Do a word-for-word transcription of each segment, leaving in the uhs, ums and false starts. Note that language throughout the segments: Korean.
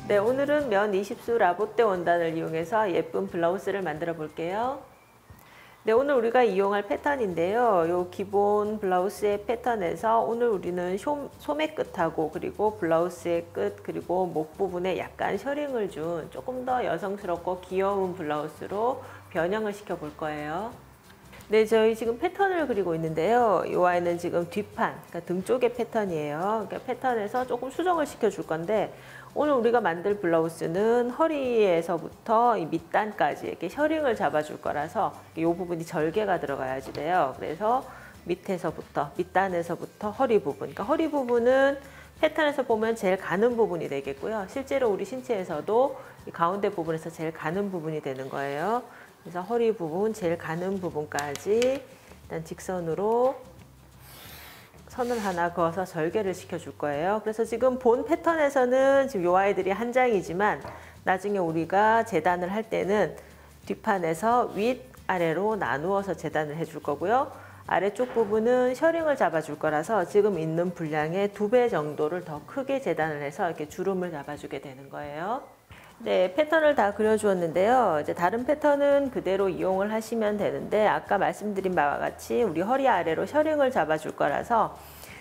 네, 오늘은 면 이십 수 라보떼 원단을 이용해서 예쁜 블라우스를 만들어 볼게요. 네, 오늘 우리가 이용할 패턴인데요. 요 기본 블라우스의 패턴에서 오늘 우리는 쇼, 소매 끝하고 그리고 블라우스의 끝 그리고 목 부분에 약간 셔링을 준 조금 더 여성스럽고 귀여운 블라우스로 변형을 시켜 볼 거예요. 네, 저희 지금 패턴을 그리고 있는데요. 이 아이는 지금 뒷판, 그러니까 등 쪽의 패턴이에요. 그러니까 패턴에서 조금 수정을 시켜 줄 건데 오늘 우리가 만들 블라우스는 허리에서부터 이 밑단까지 이렇게 셔링을 잡아줄 거라서 이 부분이 절개가 들어가야지 돼요. 그래서 밑에서부터, 밑단에서부터 허리 부분. 그러니까 허리 부분은 패턴에서 보면 제일 가는 부분이 되겠고요. 실제로 우리 신체에서도 이 가운데 부분에서 제일 가는 부분이 되는 거예요. 그래서 허리 부분, 제일 가는 부분까지 일단 직선으로 선을 하나 그어서 절개를 시켜줄 거예요. 그래서 지금 본 패턴에서는 지금 요 아이들이 한 장이지만 나중에 우리가 재단을 할 때는 뒷판에서 윗, 아래로 나누어서 재단을 해줄 거고요. 아래쪽 부분은 셔링을 잡아줄 거라서 지금 있는 분량의 두 배 정도를 더 크게 재단을 해서 이렇게 주름을 잡아주게 되는 거예요. 네, 패턴을 다 그려주었는데요. 이제 다른 패턴은 그대로 이용을 하시면 되는데 아까 말씀드린 바와 같이 우리 허리 아래로 셔링을 잡아줄 거라서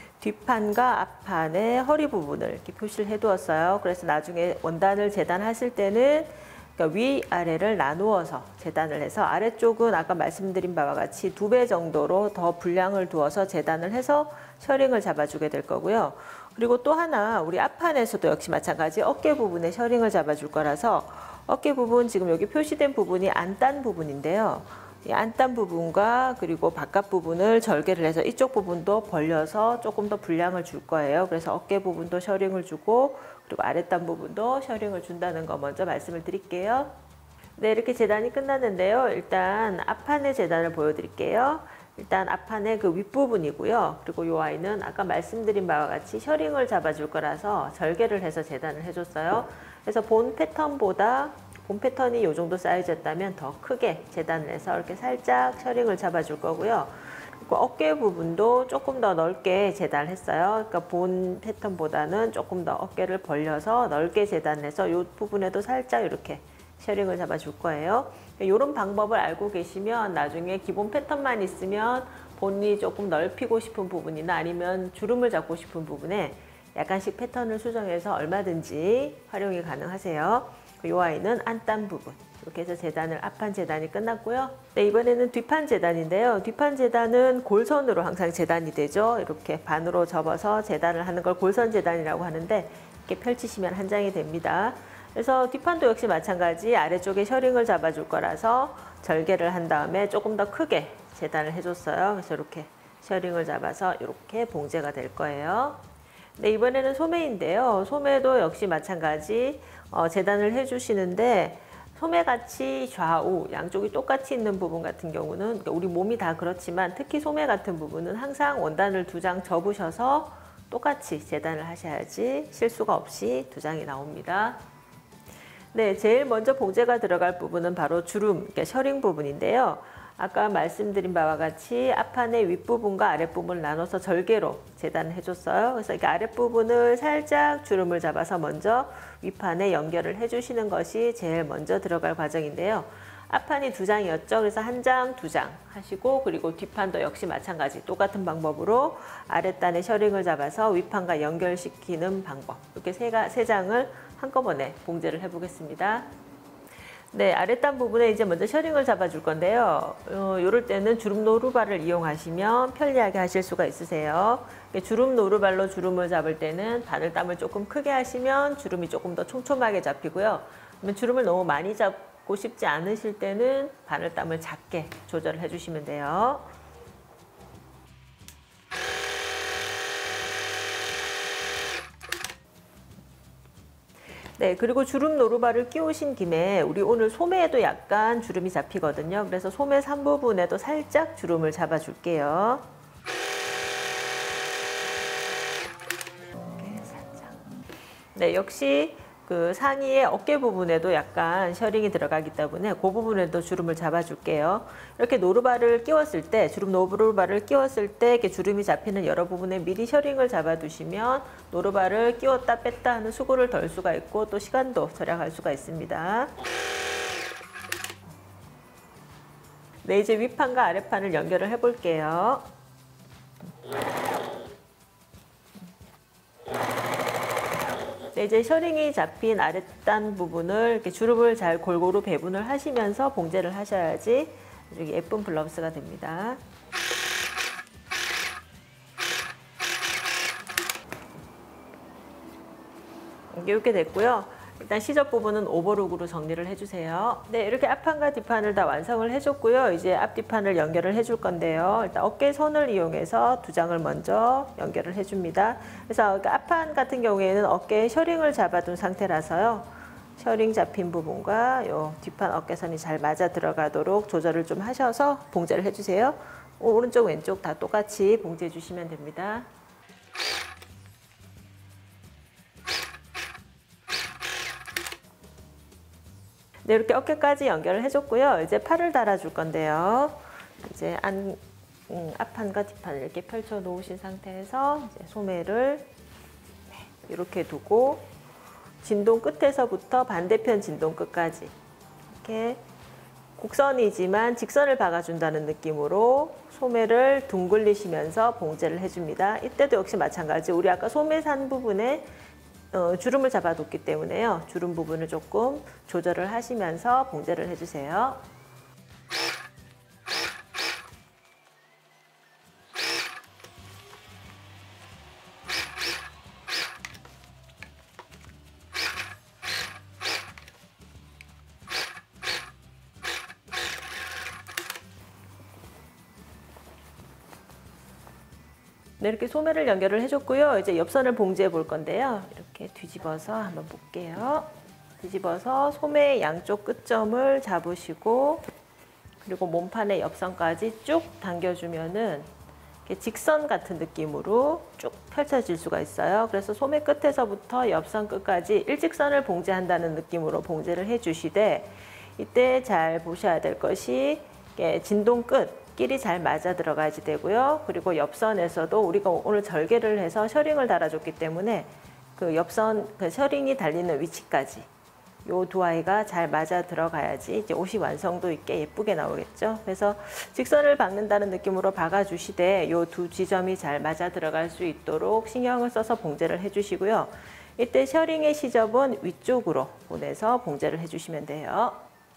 뒷판과 앞판의 허리 부분을 이렇게 표시를 해 두었어요. 그래서 나중에 원단을 재단하실 때는 그러니까 위아래를 나누어서 재단을 해서 아래쪽은 아까 말씀드린 바와 같이 두 배 정도로 더 분량을 두어서 재단을 해서 셔링을 잡아주게 될 거고요. 그리고 또 하나 우리 앞판에서도 역시 마찬가지 어깨 부분에 셔링을 잡아줄 거라서 어깨 부분 지금 여기 표시된 부분이 안단 부분인데요. 이 안단 부분과 그리고 바깥 부분을 절개를 해서 이쪽 부분도 벌려서 조금 더 분량을 줄 거예요. 그래서 어깨 부분도 셔링을 주고 그리고 아랫단 부분도 셔링을 준다는 거 먼저 말씀을 드릴게요. 네, 이렇게 재단이 끝났는데요. 일단 앞판의 재단을 보여드릴게요. 일단 앞판의 그 윗부분이고요. 그리고 이 아이는 아까 말씀드린 바와 같이 셔링을 잡아줄 거라서 절개를 해서 재단을 해줬어요. 그래서 본 패턴보다 본 패턴이 이 정도 사이즈였다면 더 크게 재단을 해서 이렇게 살짝 셔링을 잡아줄 거고요. 그리고 어깨 부분도 조금 더 넓게 재단을 했어요. 그러니까 본 패턴보다는 조금 더 어깨를 벌려서 넓게 재단을 해서 이 부분에도 살짝 이렇게 셔링을 잡아줄 거예요. 이런 방법을 알고 계시면 나중에 기본 패턴만 있으면 본인이 조금 넓히고 싶은 부분이나 아니면 주름을 잡고 싶은 부분에 약간씩 패턴을 수정해서 얼마든지 활용이 가능하세요. 이 아이는 안단 부분 이렇게 해서 재단을 앞판 재단이 끝났고요. 네, 이번에는 뒷판 재단인데요. 뒷판 재단은 골선으로 항상 재단이 되죠. 이렇게 반으로 접어서 재단을 하는 걸 골선 재단이라고 하는데 이렇게 펼치시면 한 장이 됩니다. 그래서 뒷판도 역시 마찬가지 아래쪽에 셔링을 잡아줄 거라서 절개를 한 다음에 조금 더 크게 재단을 해줬어요. 그래서 이렇게 셔링을 잡아서 이렇게 봉제가 될 거예요. 네, 이번에는 소매인데요. 소매도 역시 마찬가지 어, 재단을 해주시는데 소매같이 좌우 양쪽이 똑같이 있는 부분 같은 경우는 그러니까 우리 몸이 다 그렇지만 특히 소매 같은 부분은 항상 원단을 두 장 접으셔서 똑같이 재단을 하셔야지 실수가 없이 두 장이 나옵니다. 네, 제일 먼저 봉제가 들어갈 부분은 바로 주름, 그러니까 셔링 부분인데요. 아까 말씀드린 바와 같이 앞판의 윗부분과 아랫부분을 나눠서 절개로 재단을 해줬어요. 그래서 이렇게 아랫부분을 살짝 주름을 잡아서 먼저 윗판에 연결을 해주시는 것이 제일 먼저 들어갈 과정인데요. 앞판이 두 장이었죠. 그래서 한 장, 두 장 하시고 그리고 뒷판도 역시 마찬가지 똑같은 방법으로 아랫단에 셔링을 잡아서 윗판과 연결시키는 방법 이렇게 세, 가, 세 장을 한꺼번에 봉제를 해보겠습니다. 네, 아랫단 부분에 이제 먼저 셔링을 잡아줄 건데요. 어, 이럴 때는 주름 노루발을 이용하시면 편리하게 하실 수가 있으세요. 주름 노루발로 주름을 잡을 때는 바늘땀을 조금 크게 하시면 주름이 조금 더 촘촘하게 잡히고요. 그러면 주름을 너무 많이 잡고 싶지 않으실 때는 바늘땀을 작게 조절을 해주시면 돼요. 네, 그리고 주름 노루발을 끼우신 김에 우리 오늘 소매에도 약간 주름이 잡히거든요. 그래서 소매 삼 부분에도 살짝 주름을 잡아줄게요. 이렇게 살짝. 네, 역시 그 상의의 어깨 부분에도 약간 셔링이 들어가기 때문에 그 부분에도 주름을 잡아줄게요. 이렇게 노루발을 끼웠을 때, 주름 노루발을 끼웠을 때 이렇게 주름이 잡히는 여러 부분에 미리 셔링을 잡아두시면 노루발을 끼웠다 뺐다 하는 수고를 덜 수가 있고 또 시간도 절약할 수가 있습니다. 네, 이제 윗판과 아랫판을 연결을 해 볼게요. 네, 이제 셔링이 잡힌 아랫단 부분을 이렇게 주름을 잘 골고루 배분을 하시면서 봉제를 하셔야지 아주 예쁜 블라우스가 됩니다. 이렇게 됐고요. 일단 시접 부분은 오버룩으로 정리를 해주세요. 네, 이렇게 앞판과 뒷판을 다 완성을 해줬고요. 이제 앞뒤판을 연결을 해줄 건데요. 일단 어깨선을 이용해서 두 장을 먼저 연결을 해줍니다. 그래서 앞판 같은 경우에는 어깨에 셔링을 잡아둔 상태라서요. 셔링 잡힌 부분과 요 뒷판 어깨선이 잘 맞아 들어가도록 조절을 좀 하셔서 봉제를 해주세요. 오른쪽 왼쪽 다 똑같이 봉제해 주시면 됩니다. 네, 이렇게 어깨까지 연결을 해줬고요. 이제 팔을 달아줄 건데요. 이제 안, 음, 앞판과 뒷판을 이렇게 펼쳐 놓으신 상태에서 이제 소매를 이렇게 두고 진동 끝에서부터 반대편 진동 끝까지 이렇게 곡선이지만 직선을 박아준다는 느낌으로 소매를 둥글리시면서 봉제를 해줍니다. 이때도 역시 마찬가지. 우리 아까 소매 산 부분에 어, 주름을 잡아뒀기 때문에요. 주름 부분을 조금 조절을 하시면서 봉제를 해주세요. 네, 이렇게 소매를 연결을 해줬고요. 이제 옆선을 봉제해 볼 건데요. 이렇게 뒤집어서 한번 볼게요. 뒤집어서 소매 양쪽 끝점을 잡으시고 그리고 몸판의 옆선까지 쭉 당겨주면은 이렇게 직선 같은 느낌으로 쭉 펼쳐질 수가 있어요. 그래서 소매 끝에서부터 옆선 끝까지 일직선을 봉제한다는 느낌으로 봉제를 해주시되 이때 잘 보셔야 될 것이 진동 끝 끼리 잘 맞아 들어가야지 되고요. 그리고 옆선에서도 우리가 오늘 절개를 해서 셔링을 달아줬기 때문에 그 옆선 그 셔링이 달리는 위치까지 요 두 아이가 잘 맞아 들어가야지 이제 옷이 완성도 있게 예쁘게 나오겠죠. 그래서 직선을 박는다는 느낌으로 박아주시되 요 두 지점이 잘 맞아 들어갈 수 있도록 신경을 써서 봉제를 해주시고요. 이때 셔링의 시접은 위쪽으로 보내서 봉제를 해주시면 돼요.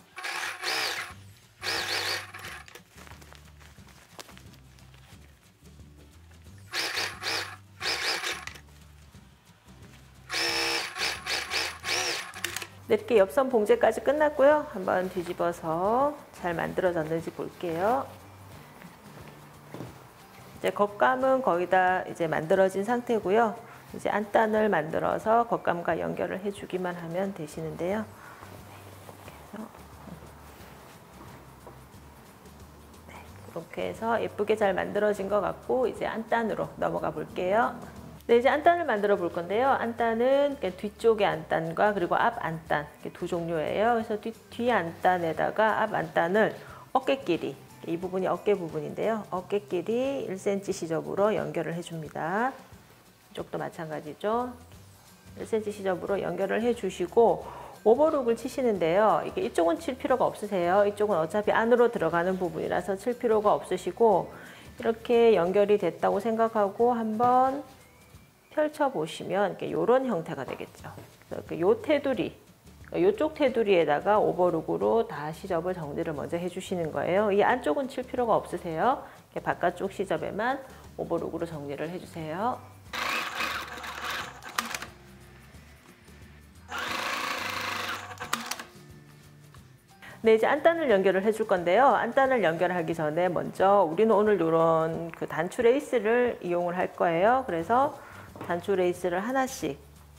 네, 이렇게 옆선 봉제까지 끝났고요. 한번 뒤집어서 잘 만들어졌는지 볼게요. 이제 겉감은 거의 다 이제 만들어진 상태고요. 이제 안단을 만들어서 겉감과 연결을 해주기만 하면 되시는데요. 네, 이렇게 해서 예쁘게 잘 만들어진 것 같고 이제 안단으로 넘어가 볼게요. 네, 이제 안단을 만들어 볼 건데요. 안단은 뒤쪽의 안단과 그리고 앞 안단 두 종류예요. 그래서 뒤, 뒤 안단에다가 앞 안단을 어깨끼리, 이 부분이 어깨 부분인데요. 어깨끼리 일 센티미터 시접으로 연결을 해줍니다. 이쪽도 마찬가지죠. 일 센티미터 시접으로 연결을 해주시고 오버룩을 치시는데요. 이게 이쪽은 칠 필요가 없으세요. 이쪽은 어차피 안으로 들어가는 부분이라서 칠 필요가 없으시고 이렇게 연결이 됐다고 생각하고 한번 펼쳐보시면 이런 형태가 되겠죠. 요 테두리, 요쪽 테두리에다가 오버룩으로 다 시접을 정리를 먼저 해주시는 거예요. 이 안쪽은 칠 필요가 없으세요. 바깥쪽 시접에만 오버룩으로 정리를 해주세요. 네, 이제 안단을 연결을 해줄 건데요. 안단을 연결하기 전에 먼저 우리는 오늘 이런 그 단추 레이스를 이용을 할 거예요. 그래서 단추 레이스를 하나씩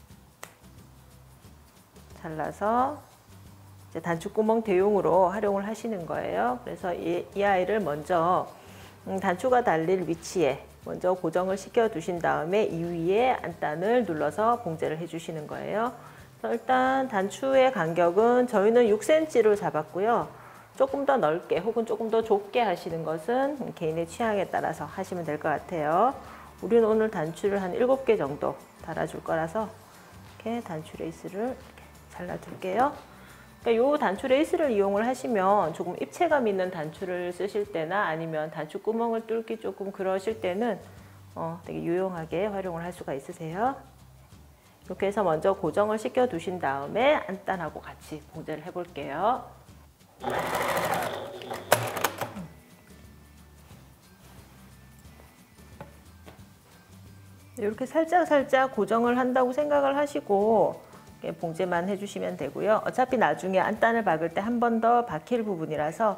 잘라서 이제 단추구멍 대용으로 활용을 하시는 거예요. 그래서 이, 이 아이를 먼저 단추가 달릴 위치에 먼저 고정을 시켜 두신 다음에 이 위에 안단을 눌러서 봉제를 해주시는 거예요. 일단 단추의 간격은 저희는 육 센티미터로 잡았고요. 조금 더 넓게 혹은 조금 더 좁게 하시는 것은 개인의 취향에 따라서 하시면 될 것 같아요. 우리는 오늘 단추를 한 일곱 개 정도 달아줄 거라서 이렇게 단추 레이스를 이렇게 잘라줄게요. 그러니까 이 단추 레이스를 이용을 하시면 조금 입체감 있는 단추를 쓰실 때나 아니면 단추 구멍을 뚫기 조금 그러실 때는 어, 되게 유용하게 활용을 할 수가 있으세요. 이렇게 해서 먼저 고정을 시켜 두신 다음에 안단하고 같이 봉제를 해 볼게요. 이렇게 살짝 살짝 고정을 한다고 생각을 하시고 봉제만 해주시면 되고요. 어차피 나중에 안단을 박을 때 한 번 더 박힐 부분이라서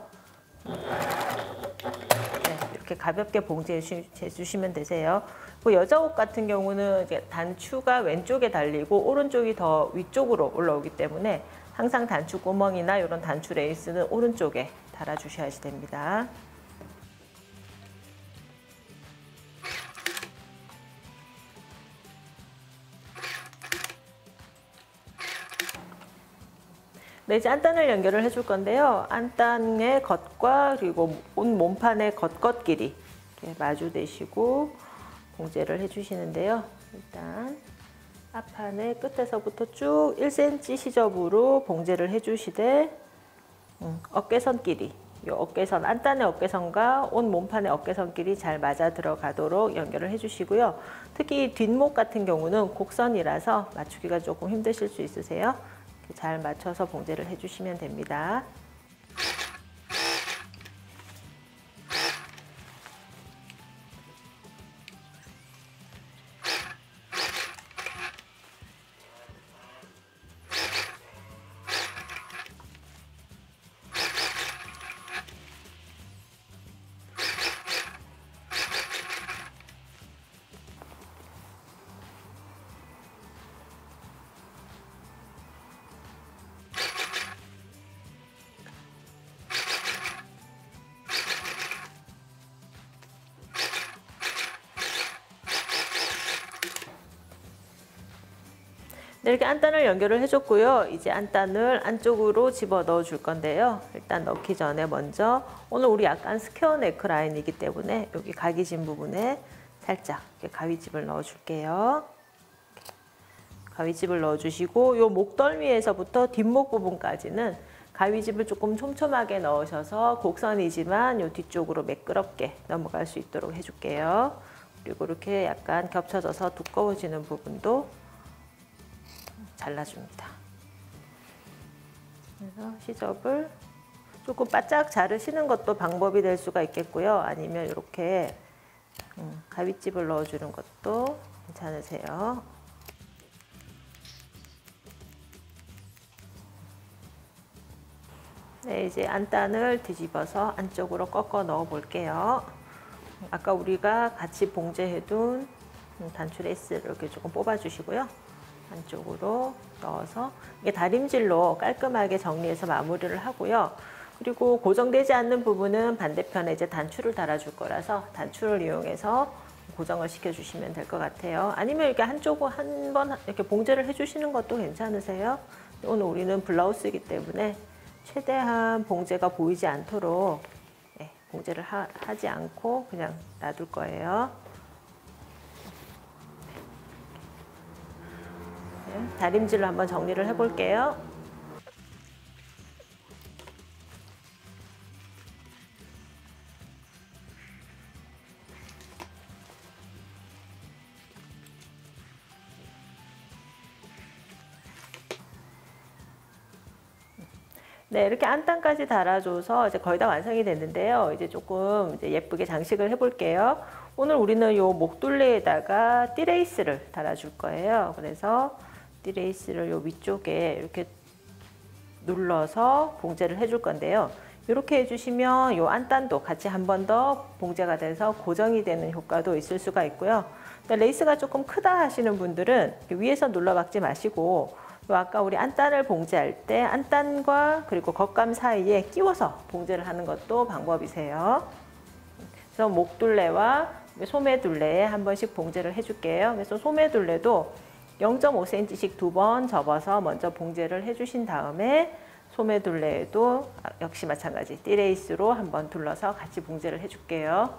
네, 이렇게 가볍게 봉제해 주시면 되세요. 여자 옷 같은 경우는 이제 단추가 왼쪽에 달리고 오른쪽이 더 위쪽으로 올라오기 때문에 항상 단추 구멍이나 이런 단추 레이스는 오른쪽에 달아 주셔야 됩니다. 네, 이제 안단을 연결을 해줄 건데요. 안단의 겉과 그리고 온 몸판의 겉겉 길이 이렇게 마주대시고 봉제를 해주시는데요. 일단 앞판의 끝에서부터 쭉 일 센티미터 시접으로 봉제를 해주시되 음, 어깨선 길이, 이 어깨선 안단의 어깨선과 온 몸판의 어깨선 길이 잘 맞아 들어가도록 연결을 해주시고요. 특히 뒷목 같은 경우는 곡선이라서 맞추기가 조금 힘드실 수 있으세요. 잘 맞춰서 봉제를 해주시면 됩니다. 네, 이렇게 안단을 연결을 해줬고요. 이제 안단을 안쪽으로 집어 넣어 줄 건데요. 일단 넣기 전에 먼저 오늘 우리 약간 스퀘어 네크라인이기 때문에 여기 가위진 부분에 살짝 이렇게 가위집을 넣어 줄게요. 가위집을 넣어 주시고 요 목덜미에서부터 뒷목 부분까지는 가위집을 조금 촘촘하게 넣으셔서 곡선이지만 요 뒤쪽으로 매끄럽게 넘어갈 수 있도록 해줄게요. 그리고 이렇게 약간 겹쳐져서 두꺼워지는 부분도 잘라줍니다. 그래서 시접을 조금 바짝 자르시는 것도 방법이 될 수가 있겠고요. 아니면 이렇게 가위집을 넣어주는 것도 괜찮으세요. 네, 이제 안단을 뒤집어서 안쪽으로 꺾어 넣어 볼게요. 아까 우리가 같이 봉제해둔 단추 레이스를 이렇게 조금 뽑아 주시고요. 안쪽으로 넣어서 이게 다림질로 깔끔하게 정리해서 마무리를 하고요. 그리고 고정되지 않는 부분은 반대편에 이제 단추를 달아줄 거라서 단추를 이용해서 고정을 시켜주시면 될 것 같아요. 아니면 이렇게 한쪽을 한 번 이렇게 봉제를 해주시는 것도 괜찮으세요. 오늘 우리는 블라우스이기 때문에 최대한 봉제가 보이지 않도록 네, 봉제를 하, 하지 않고 그냥 놔둘 거예요. 다림질로 한번 정리를 해볼게요. 네, 이렇게 안단까지 달아줘서 이제 거의 다 완성이 됐는데요. 이제 조금 이제 예쁘게 장식을 해볼게요. 오늘 우리는 요 목둘레에다가 띠레이스를 달아줄 거예요. 그래서 띠레이스를 요 위쪽에 이렇게 눌러서 봉제를 해줄 건데요. 이렇게 해주시면 요 안단도 같이 한 번 더 봉제가 돼서 고정이 되는 효과도 있을 수가 있고요. 레이스가 조금 크다 하시는 분들은 위에서 눌러 박지 마시고 요 아까 우리 안단을 봉제할 때 안단과 그리고 겉감 사이에 끼워서 봉제를 하는 것도 방법이세요. 그래서 목둘레와 소매둘레에 한 번씩 봉제를 해줄게요. 그래서 소매둘레도 영 점 오 센티미터씩 두 번 접어서 먼저 봉제를 해주신 다음에 소매 둘레에도 역시 마찬가지 띠레이스로 한번 둘러서 같이 봉제를 해줄게요.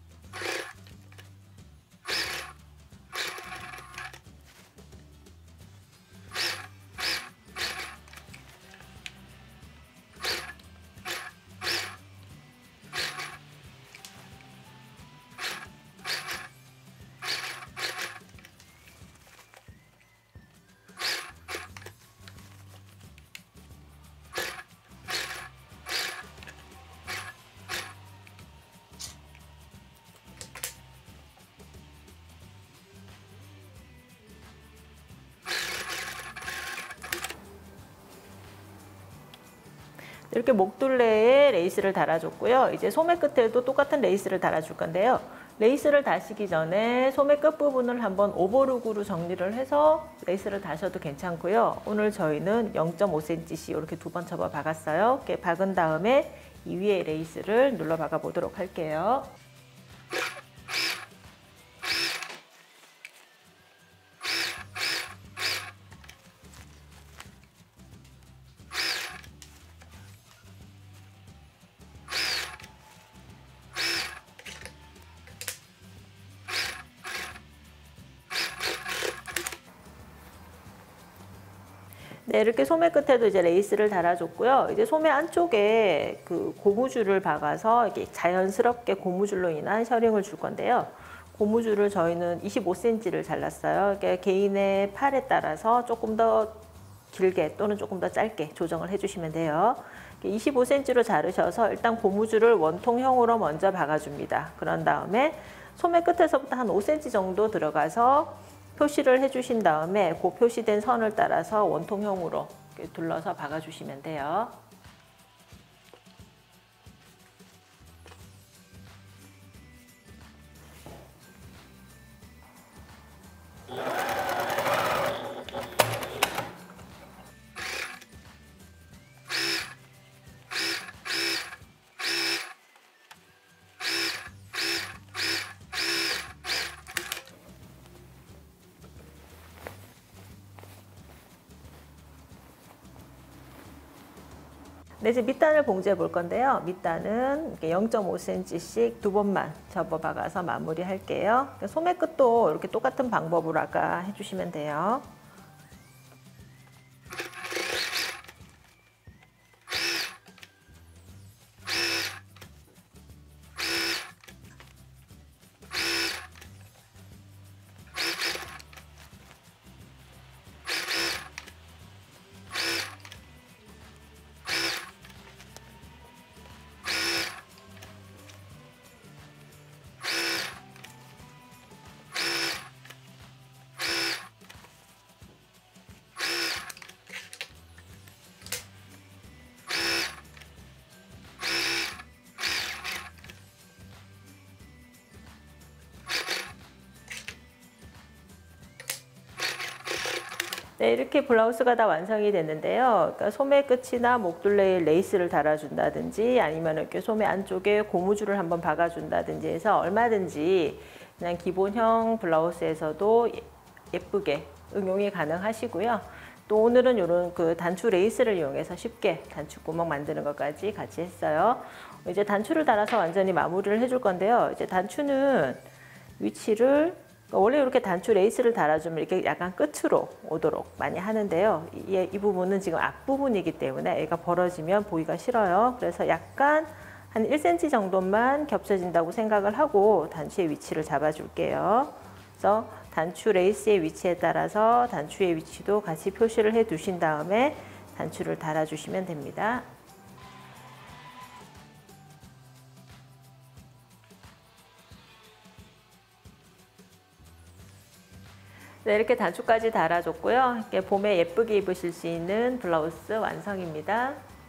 이렇게 목둘레에 레이스를 달아줬고요. 이제 소매 끝에도 똑같은 레이스를 달아줄 건데요. 레이스를 다시기 전에 소매 끝부분을 한번 오버룩으로 정리를 해서 레이스를 다셔도 괜찮고요. 오늘 저희는 영 점 오 센티미터씩 이렇게 두 번 접어 박았어요. 이렇게 박은 다음에 이 위에 레이스를 눌러 박아 보도록 할게요. 네, 이렇게 소매 끝에도 이제 레이스를 달아줬고요. 이제 소매 안쪽에 그 고무줄을 박아서 이렇게 자연스럽게 고무줄로 인한 셔링을 줄 건데요. 고무줄을 저희는 이십오 센티미터를 잘랐어요. 이게 개인의 팔에 따라서 조금 더 길게 또는 조금 더 짧게 조정을 해주시면 돼요. 이십오 센티미터로 자르셔서 일단 고무줄을 원통형으로 먼저 박아줍니다. 그런 다음에 소매 끝에서부터 한 오 센티미터 정도 들어가서 표시를 해주신 다음에 그 표시된 선을 따라서 원통형으로 둘러서 박아주시면 돼요. 네, 이제 밑단을 봉제해 볼 건데요. 밑단은 영 점 오 센티미터씩 두 번만 접어 박아서 마무리 할게요. 소매 끝도 이렇게 똑같은 방법으로 아까 해주시면 돼요. 네, 이렇게 블라우스가 다 완성이 됐는데요. 그러니까 소매 끝이나 목둘레에 레이스를 달아준다든지 아니면 이렇게 소매 안쪽에 고무줄을 한번 박아준다든지 해서 얼마든지 그냥 기본형 블라우스에서도 예쁘게 응용이 가능하시고요. 또 오늘은 이런 그 단추 레이스를 이용해서 쉽게 단추구멍 만드는 것까지 같이 했어요. 이제 단추를 달아서 완전히 마무리를 해줄 건데요. 이제 단추는 위치를 원래 이렇게 단추 레이스를 달아주면 이렇게 약간 끝으로 오도록 많이 하는데요. 이, 이 부분은 지금 앞부분이기 때문에 얘가 벌어지면 보기가 싫어요. 그래서 약간 한 일 센티미터 정도만 겹쳐진다고 생각을 하고 단추의 위치를 잡아줄게요. 그래서 단추 레이스의 위치에 따라서 단추의 위치도 같이 표시를 해 두신 다음에 단추를 달아주시면 됩니다. 네, 이렇게 단추까지 달아줬고요. 이렇게 봄에 예쁘게 입으실 수 있는 블라우스 완성입니다.